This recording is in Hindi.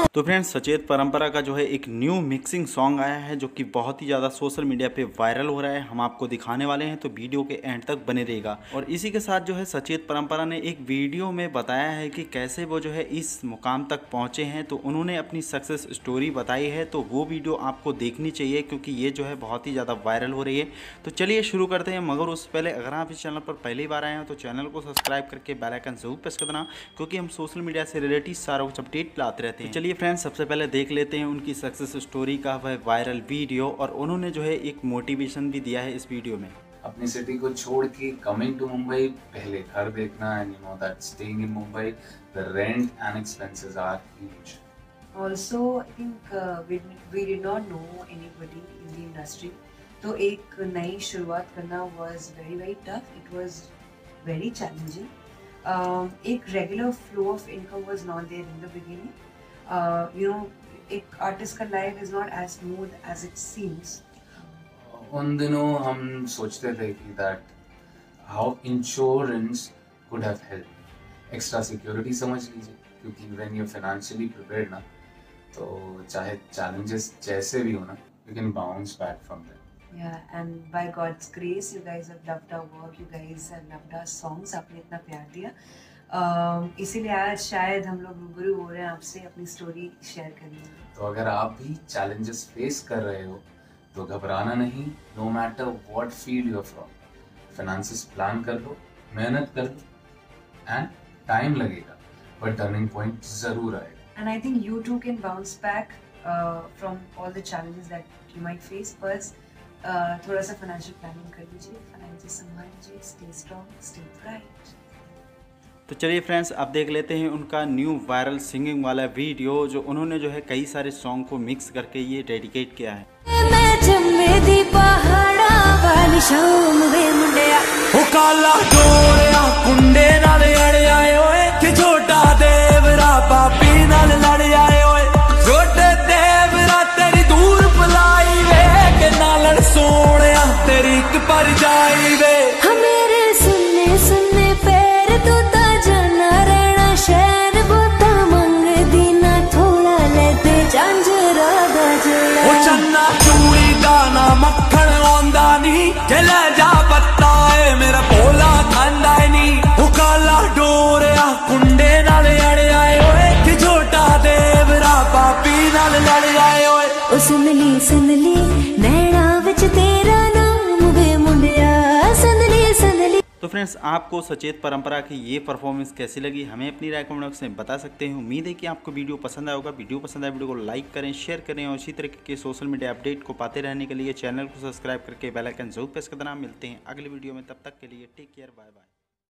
तो फ्रेंड्स, सचेत परंपरा का जो है एक न्यू मिक्सिंग सॉन्ग आया है जो कि बहुत ही ज़्यादा सोशल मीडिया पे वायरल हो रहा है। हम आपको दिखाने वाले हैं, तो वीडियो के एंड तक बने रहेगा। और इसी के साथ जो है सचेत परंपरा ने एक वीडियो में बताया है कि कैसे वो जो है इस मुकाम तक पहुँचे हैं। तो उन्होंने अपनी सक्सेस स्टोरी बताई है, तो वो वीडियो आपको देखनी चाहिए क्योंकि ये जो है बहुत ही ज़्यादा वायरल हो रही है। तो चलिए शुरू करते हैं, मगर उससे पहले अगर आप इस चैनल पर पहली बार आए हैं तो चैनल को सब्सक्राइब करके बेल आइकन जरूर प्रेस कर देना, क्योंकि हम सोशल मीडिया से रिलेटेड सारा कुछ अपडेट लाते रहते हैं। चलिए फ्रेंड्स, सबसे पहले देख लेते हैं उनकी सक्सेस स्टोरी का वह वायरल वीडियो, और उन्होंने जो है एक मोटिवेशन भी दिया है इस वीडियो में। अपनी सिटी को छोड़ के कमिंग टू मुंबई, पहले घर देखना, and you know that staying in Mumbai the rent and expenses are huge. Also, I think we did not know anybody in the industry. तो एक नई शुरुआत करना was very tough. It was very challenging. एक regular flow of income was not there in the beginning. You know, एक artist का life is not as smooth as it seems. उन दिनों हम सोचते थे कि that how insurance could have helped. Extra security समझ लीजिए, क्योंकि when you're financially prepared ना, तो चाहे challenges जैसे भी हो ना, you can bounce back from them. Yeah, and by God's grace, you guys have loved our work. You guys have loved our songs. आपने इतना प्यार दिया, इसीलिए आज शायद हम लोग रूबरू हो रहे हैं आपसे अपनी स्टोरी शेयर करने। तो अगर आप भी challenges face कर रहे हो तो घबराना नहीं, no matter what field you're from. Finances plan कर लो, मेहनत कर लो, and time लगेगा, but turning point जरूर आएगा। And I think you too can bounce back from all the challenges that you might face. But थोड़ा सा financial planning कर लीजिए, finances संभाल लीजिए, stay strong, stay bright. तो चलिए फ्रेंड्स, अब देख लेते हैं उनका न्यू वायरल सिंगिंग वाला वीडियो, जो उन्होंने जो है कई सारे सॉन्ग को मिक्स करके ये डेडिकेट किया है। काला डोरिया कुंडे नाल अड़ आए ओए, कि छोटा देवरा पापी नाल लड़ आए ओए, छोटे देवरा तेरी दूर पलाई वे, के नाल सोनिया तेरी एक पर जाई वे। मेरे सुनने सुनने पैर तू ता जाना रहना शहर बोता मंग दीना थोड़ा लेते झांझरा दा जड़ा, ओ चन्ना चूड़ी दाना मक्खन आंदा नी, के ले जा पत्ता मेरा भोला खांदा नहीं। वो काला डोरिया कुंडे नाल अड़ आए ओए, कि छोटा देवरा पापी नाल लड़ आए ओए। ओ सुन ली नैना विच तेरा नाम वे मुंडिया, सुन ली। तो फ्रेंड्स, आपको सचेत परंपरा की ये परफॉर्मेंस कैसी लगी हमें अपनी राय कमेंट बॉक्स में बता सकते हैं। उम्मीद है कि आपको वीडियो पसंद आया होगा। वीडियो पसंद आए वीडियो को लाइक करें, शेयर करें, और इसी तरीके के सोशल मीडिया अपडेट को पाते रहने के लिए चैनल को सब्सक्राइब करके बेल आइकन जरूर प्रेस कर देना। मिलते हैं अगले वीडियो में, तब तक के लिए टेक केयर, बाय बाय।